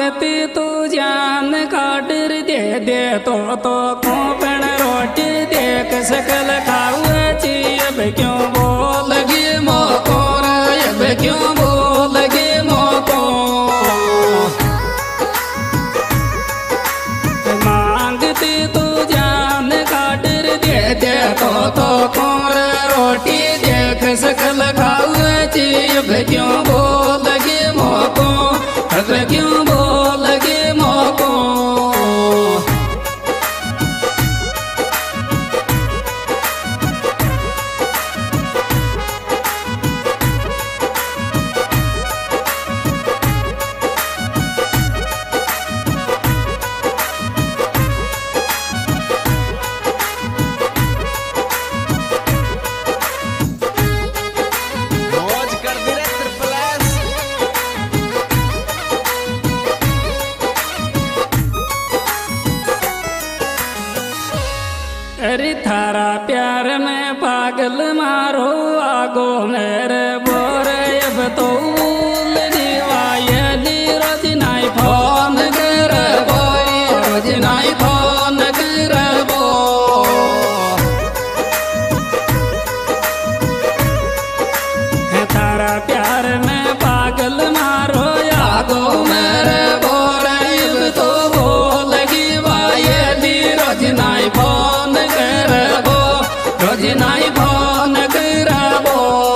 मांगती तू जान काटर दे दे तो कोपण रोटी देख सकल खावे ची अब क्यों बोलगी मोको अब क्यों बोलगी मोको मांगती तू जान काटर दे दे तो कोर रोटी देख सकल खावे ची अब क्यों बोलगी मोको अब क्यों बोलगी मोको अरे थारा प्यार में पागल मारो आगो मेरे बोरे अब तो वायली रोज नाई फोन कर बोई रोज नाई फोन कर बो थारा प्यार में पागल मारो आगो मेरे बोरे अब तो बोलगी वायली रोज नाई फोन रोज नाई फोन करबो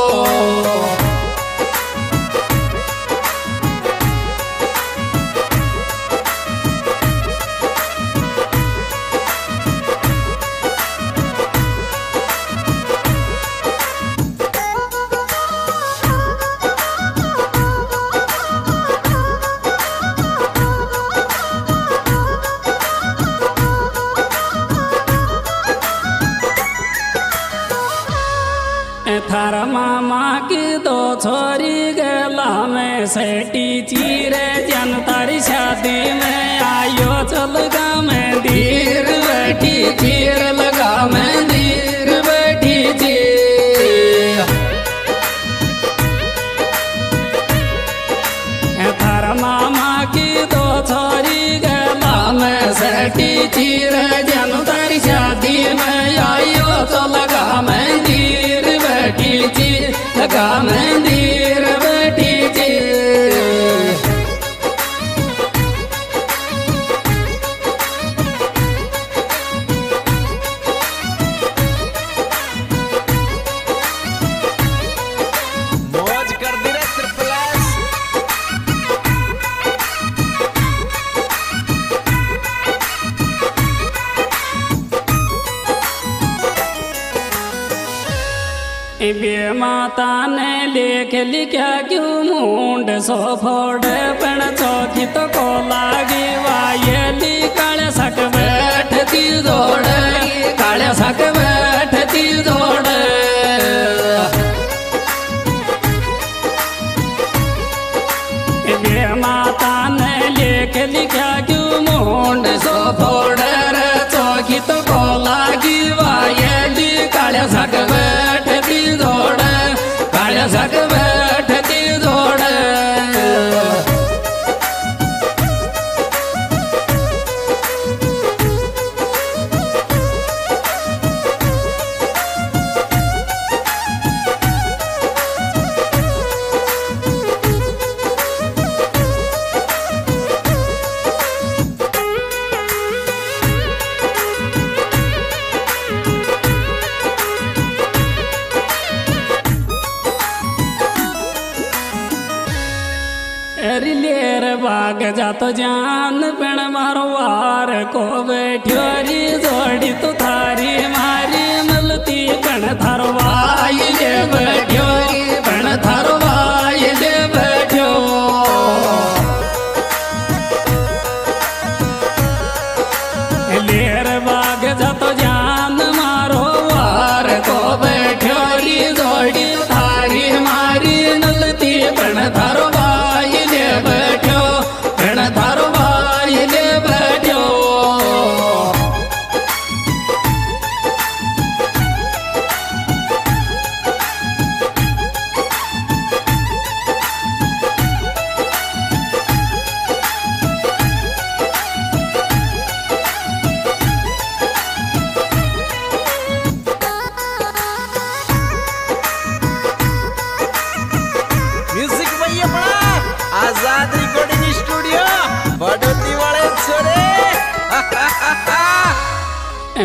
थारा मामा की दो छोरी गला में सेटी चीरे जन तारी शादी में आयो चल गा मैं धीर बैठी चीर लगा मैं धीर बैठी चीर थारा मामा की दो छोरी गला में सेटी चीरे जन तारी शादी में आयो चल गा मैं धीर बैठी ची लगा मंदिर बैठी ची मौज कर दी रे ट्रिपल बे माता ने लेख लिखा क्यों मुंड सो फोड़ पण चौकी तो को लागी वायली काले सक बैठती जोड़ काले सक बैठती जोड़ बे माता ने लेख लिखा क्यों मुंड सो फोड़ चौकी तो को लागी वायली काले सक बैठती जोड़ काले सक बैठती जोड़ लेर बाग जातो जान पण मारो वार को बैठ्यो री जोड़ी तो थारी मारी मलती पण थारो वाई ले बैठ्यो पण थारो वाई ले बैठ्यो लेर बाग जातो जान मारो वार को बैठ्यो री जोड़ी थारी मारी नलती पण थारो बैठो रण थारो भाई ले बैठो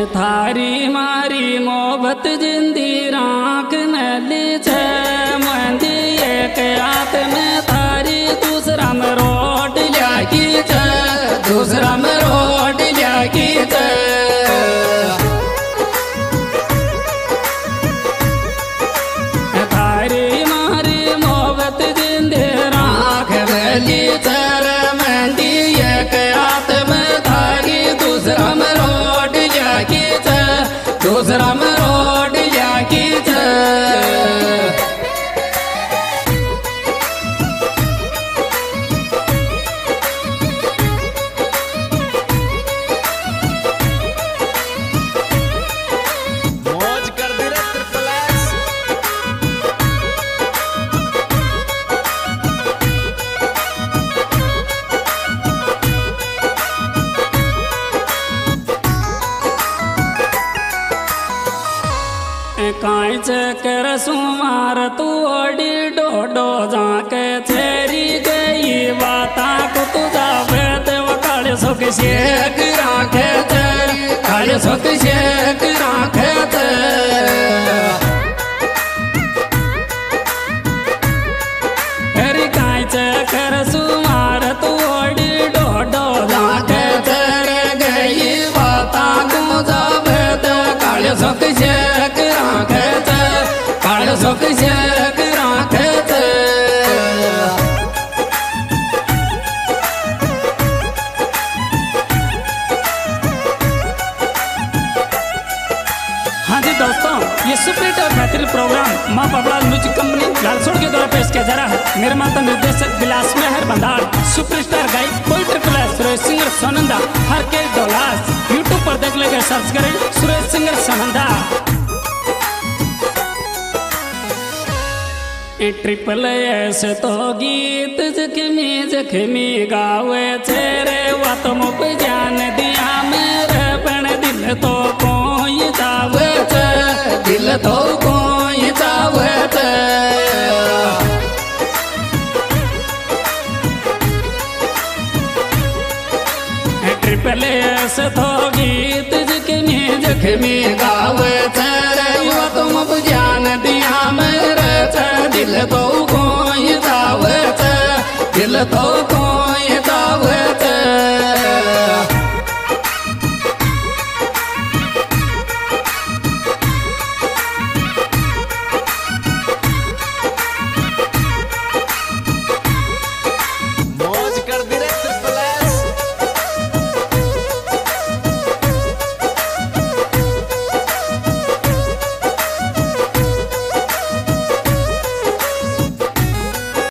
थारी मारी मोहब्बत जिंदी राख नली छे मंदी एक हाथ में थारी दूसरा में रोट लागी छे दूसरा में रोट लागी छे थारी मारी मोहब्बत जिंदी राख नली छे मंदी एक हाथ में थारी दूसरा में रोट लागी छे दूसरा में रोट लागी छे काई चकर सुमार तू ओडी डोडो जाके छेरी गई बाता को तू जावे देव काले सुख शेक राखे थे काले सुख शेक राखे थे अरे काई चकर सुमार तू ओडी डोडो जाके छेरी गई बाता को जावे देव काले सुख शेक सुख शेक राखे थे हाँ जी दोस्तों, ये सुपरहिट और बेहतरीन प्रोग्राम माँ पबड़ा म्यूजिक कंपनी लालसोड़ के द्वारा पेश किया जा रहा है। निर्माता निर्देशक विलास मेहर बंदाड़, सुपरस्टार गायक poetry plus Suresh singer Sonanda हर के दौलास। यूट्यूब पर देख लेकर सर्च करें Suresh singer Sonanda. Triple S तो गीत जख्मी जख्मी गावे तेरे वात मुप जान दिया मेरे पण दिल तो कोई जावे थे दिल तो कोई जावे थे ट्रिपल एस तो गीत जख्मी जख्मी गावे तेरे वात मुप जान दिया मेरे दिल तो कोई दावे दिल तो कोई दावे